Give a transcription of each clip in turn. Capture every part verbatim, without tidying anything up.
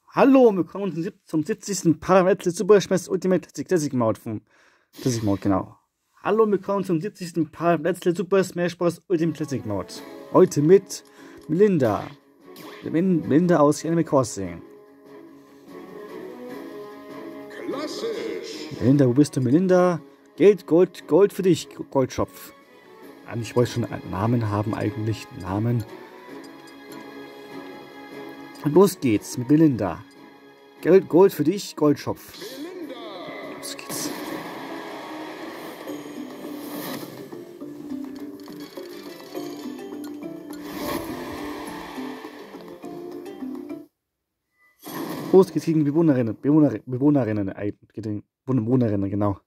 Hallo und willkommen zum, sieb- zum siebzigsten Parameter Super Smash Ultimate Classic Mode vom Classic Mode, genau. Hallo und willkommen zum siebzigsten Parameter Super Smash Bros. Ultimate Classic Mode. Heute mit Melinda. Melin- Melinda aus Animal Crossing. Klassisch. Melinda, wo bist du, Melinda? Geld, Gold, Gold für dich, Goldschopf. Ich wollte schon einen Namen haben, eigentlich. Namen. Und los geht's mit Melinda. Geld, Gold für dich, Goldschopf. Melinda. Los geht's. Los geht's gegen Bewohnerinnen, Bewohner, Bewohnerinnen, äh, gegen Bewohnerinnen, genau.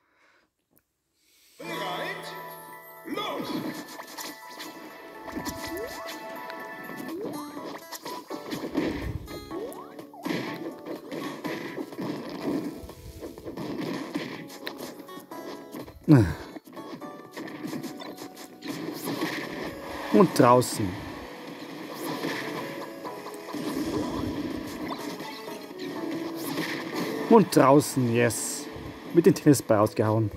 Bereit? Los! Und draußen. Und draußen, yes. Mit dem Tennisball ausgehauen.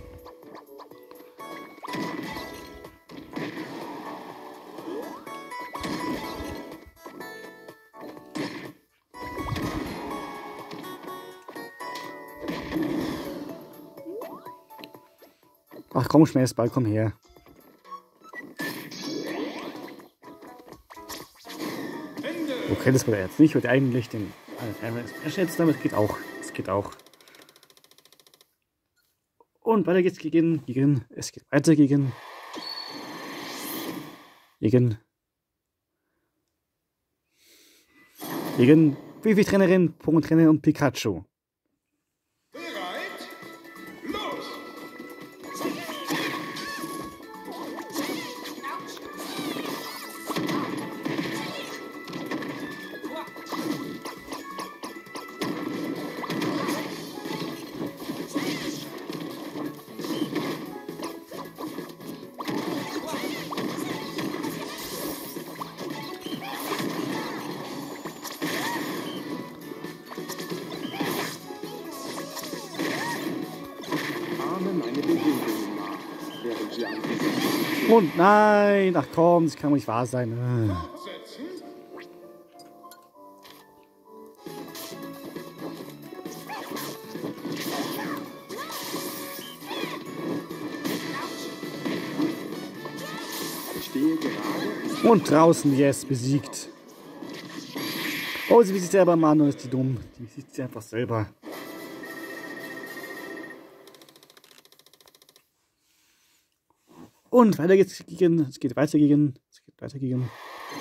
Ach komm, Schmelzball, komm her. Okay, das war jetzt nicht. Ich würde eigentlich den erschätzen, aber es geht auch. Es geht auch. Und weiter geht's gegen, gegen, es geht weiter gegen, gegen, gegen Vivi-Trainerin, Pokémon-Trainerin und Pikachu. Bereit? Los! Ahme meine Bewegungen nach, während sie an diesem Und nein, ach komm, das kann doch nicht wahr sein. Äh. fortsetzen. Stehe gerade. Und draußen, yes, besiegt. Oh, sie besiegt selber, Manu, ist die dumm. Die besiegt sie einfach selber. Und weiter geht's gegen, es geht weiter gegen, es geht weiter gegen,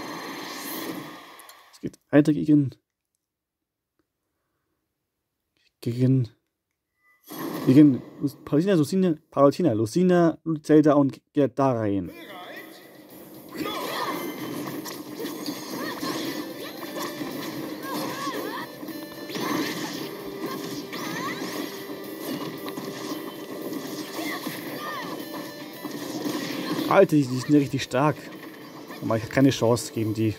es geht weiter gegen, gegen, gegen Paulina, Lucina, Paulina, Lucina, Zelda und Gerdarin. Bereit? Los! Alter, die, die sind ja richtig stark. Aber ich habe keine Chance gegen die.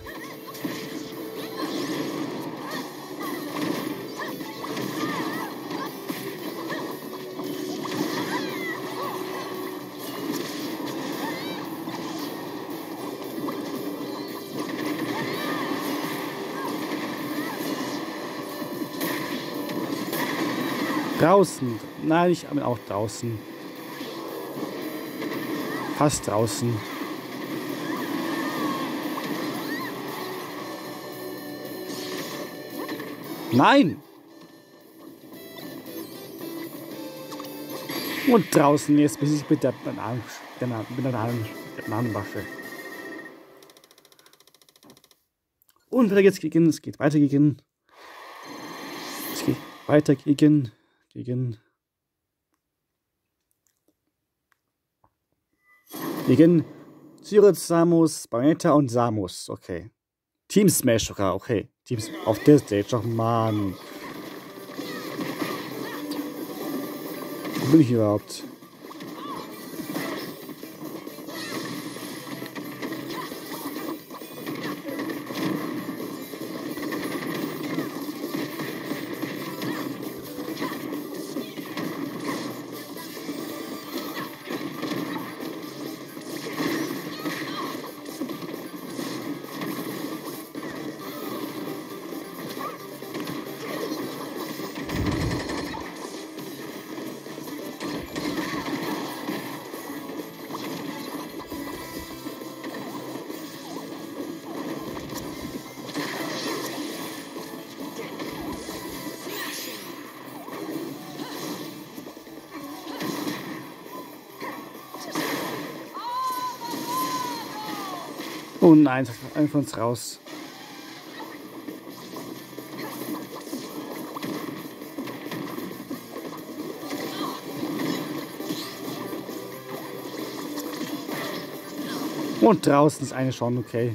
Draußen. Nein, ich bin auch draußen. Fast draußen. Nein! Und draußen jetzt bis ich mit der Bananen, mit der Bananen, der Bananenwaffe. Und weiter geht's gegen, es geht weiter gegen, es geht weiter gegen, gegen, gegen Cyrus, Samus, Bayonetta und Samus, okay. Team Smash sogar, okay. Teams auf der Stage, oh Mann. Wo bin ich überhaupt? Oh nein, das war einfach uns raus. Und draußen ist eine schon, okay.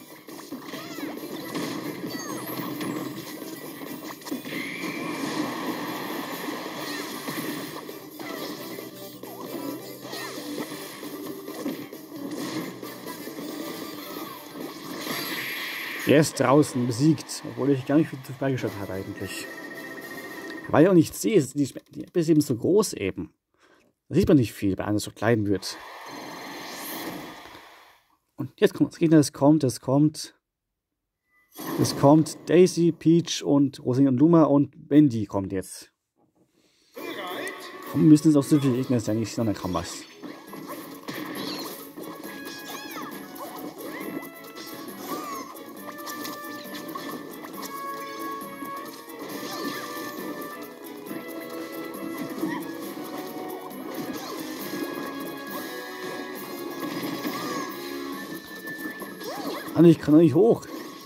Der ist draußen besiegt, obwohl ich gar nicht viel zu beigeschaut habe eigentlich. Weil ich auch nicht sehe, die App ist eben so groß eben. Da sieht man nicht viel, weil alles so klein wird. Und jetzt kommt das Gegner, es kommt, es kommt. Es kommt Daisy, Peach und Rosine und Luma und Bendy kommt jetzt. Warum müssen es auch so viele Gegner sein? Ich sehe noch kaum was. Ah, ich kann doch nicht hoch.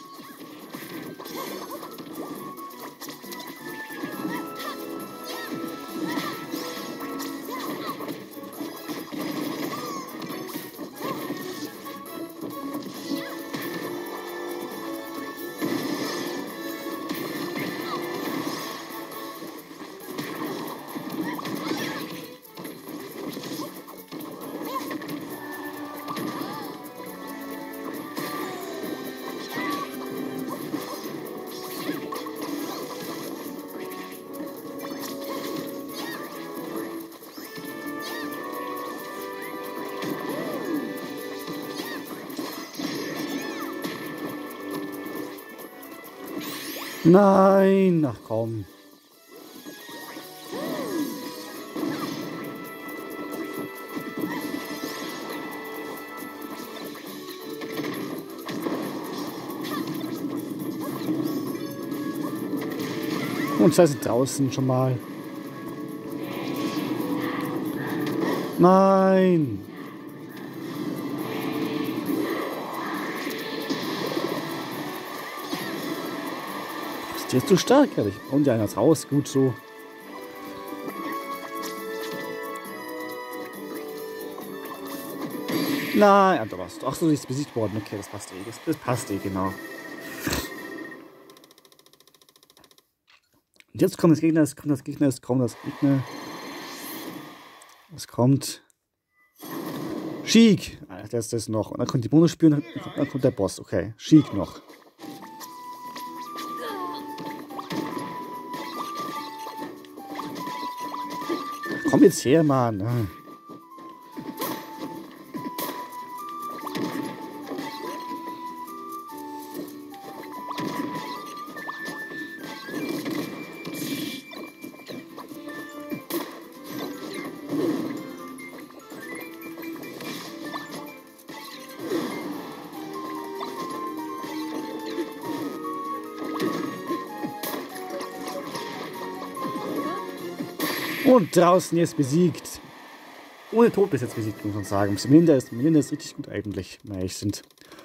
Nein, ach komm. Und zwei sind draußen schon mal. Nein. Der ist zu stark, ehrlich. Und der ist raus, gut so. Nein, ja, da warst du. Ach so, die ist besiegt worden. Okay, das passt eh. Das, das passt eh, genau. Und jetzt kommt das Gegner, es kommt das Gegner, es kommt das Gegner. Es kommt. Sheik. Ah, der ist das noch. Und dann kommt die Bonusspiel und dann, dann kommt der Boss. Okay, Sheik noch. Komm jetzt her, Mann. Und draußen jetzt besiegt. Ohne Tod bis jetzt besiegt, muss man sagen. Melinda ist, Melinda ist richtig gut eigentlich, wenn wir ehrlich sind.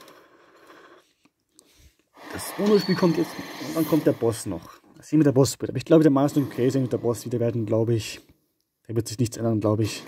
Das Bonusspiel kommt jetzt und dann kommt der Boss noch. Das sehen wir der Boss wird. Aber ich glaube, der Master und Crazy wird der Boss wieder werden, glaube ich. Da wird sich nichts ändern, glaube ich.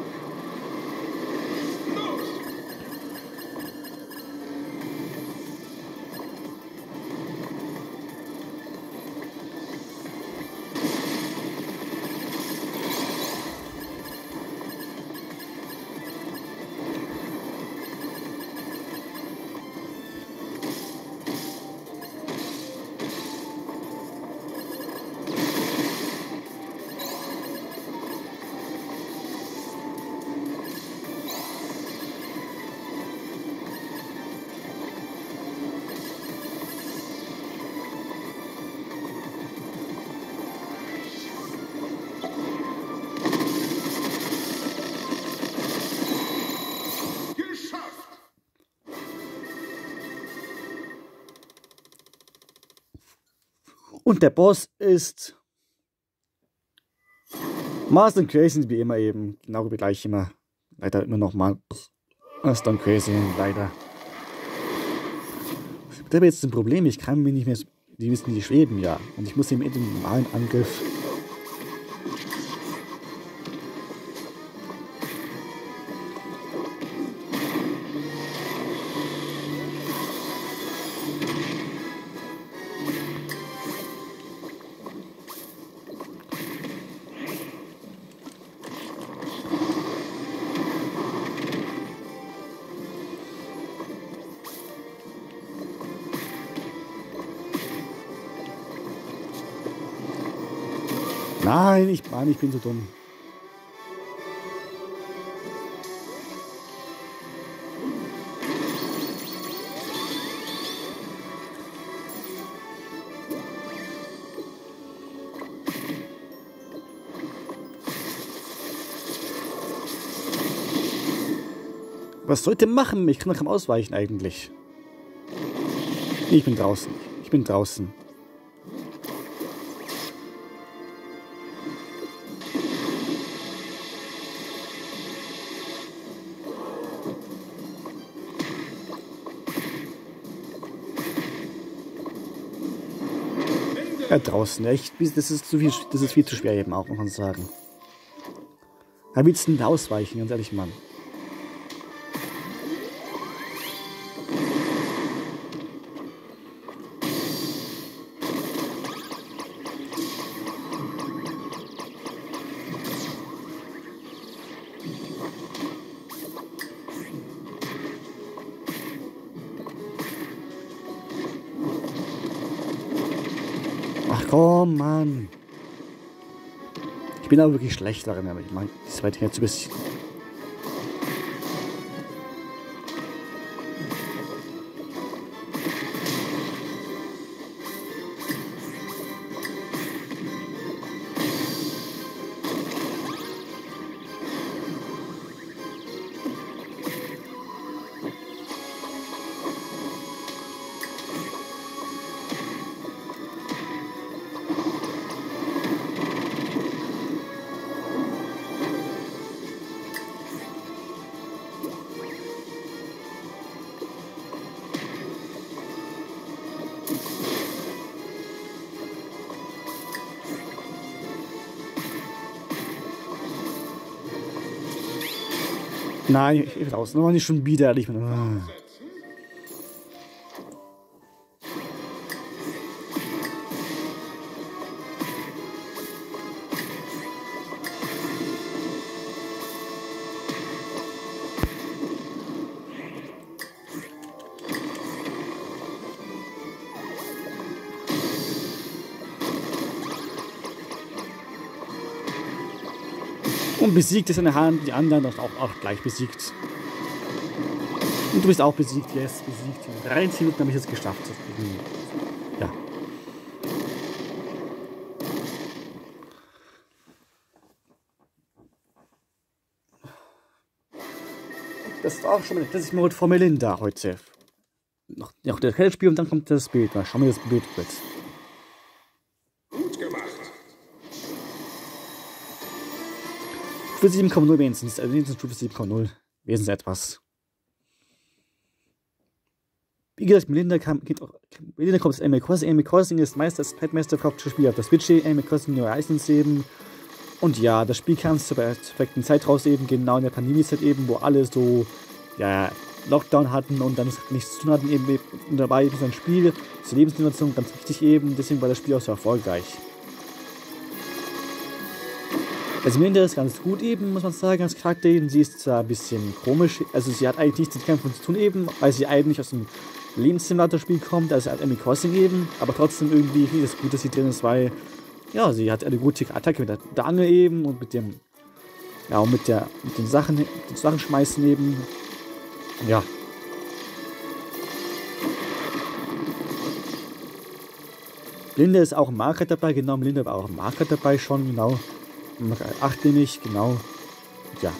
Und der Boss ist Master Crazy, wie immer eben. Genau wie gleich immer. Leider immer noch mal Master Crazy, leider. Da habe jetzt ein Problem, ich kann mir nicht mehr, die müssen die schweben, ja. Und ich muss ihm mit dem normalen Angriff. Nein, ich, Mann, ich bin so dumm. Was sollte machen? Ich kann doch kaum ausweichen eigentlich. Ich bin draußen. Ich bin draußen. Ja, draußen, echt. Das ist, zu viel, das ist viel zu schwer eben auch, muss man sagen. Da willst du denn ausweichen, ganz ehrlich, Mann. Ach komm, Mann. Ich bin aber wirklich schlecht darin, aber ich meine, das weit her zu bisschen. Nein, ich will raus. Noch nicht schon wieder. Ich bin, ah. Und besiegt ist eine Hand, die anderen auch, auch gleich besiegt. Und du bist auch besiegt, yes, besiegt. In dreizehn Minuten habe ich es geschafft. Ja. Das war auch schon mal das ist Mode von Melinda heute. Noch, noch das Spiel und dann kommt das Bild. Mal schauen wir das Bild kurz. Gut gemacht. Stufe sieben Komma null wenigstens, also wenigstens Stufe sieben Komma null. Wenigstens etwas. Wie gesagt, Melinda, kam, geht auch, Melinda kommt aus Animal Crossing. Animal Crossing ist meist das zweitmeiste Spiel auf der Switch. Animal Crossing New Horizons eben. Und ja, das Spiel kam zur perfekten Zeit raus eben, genau in der Pandemiezeit eben, wo alle so, ja, Lockdown hatten und dann nichts zu tun hatten eben, eben dabei ist ein Spiel zur Lebenssituation ganz wichtig eben, deswegen war das Spiel auch so erfolgreich. Also Melinda ist ganz gut eben, muss man sagen, als Charakter eben. Sie ist zwar ein bisschen komisch, also sie hat eigentlich nichts mit Kämpfen zu tun eben, weil sie eigentlich aus dem Lebenssimulator-Spiel kommt, also Animal Crossing eben, aber trotzdem irgendwie finde ich es gut, dass sie drin ist, weil ja, sie hat eine gute Attacke mit der, der Angel eben und mit dem, ja, und mit der, mit den Sachen, mit den Sachen schmeißen eben, ja. Melinda ist auch im Marker dabei, genau, Melinda war auch im Marker dabei schon, genau. acht nämlich, genau. Ja.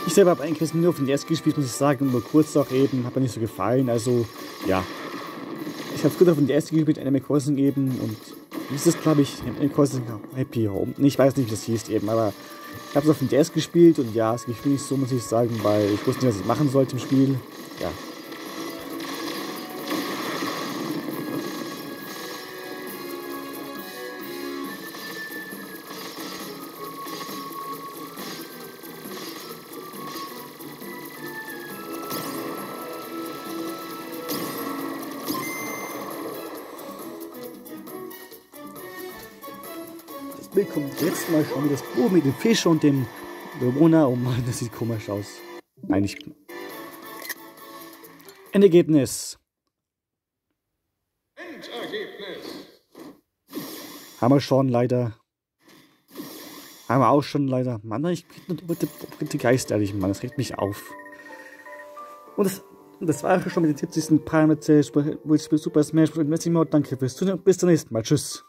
Ich selber habe eigentlich nur von der ersten gespielt, muss ich sagen, nur kurz auch eben, hat mir nicht so gefallen, also ja. Ich habe früher von der ersten gespielt, Animal Crossing eben und hieß es, glaube ich, Animal Crossing Happy Home. Ich weiß nicht, wie das hieß eben, aber ich habe es auf dem D S gespielt und ja, es gefiel nicht so, muss ich sagen, weil ich wusste nicht, was ich machen sollte im Spiel. Ja. Bild kommt jetzt mal schauen, wie das Buch mit dem Fisch und dem Bewohner. Oh Mann, das sieht komisch aus. Nein, nicht. Endergebnis. Endergebnis. Haben wir schon leider. Haben wir auch schon leider. Mann, ich krieg bitte, bitte Geist ehrlich, Mann, das regt mich auf. Und das, das war schon mit den siebzigsten Parameter Super Smash Bros. Ultimate Mode. Danke fürs Zuhören. Bis zum nächsten Mal. Tschüss.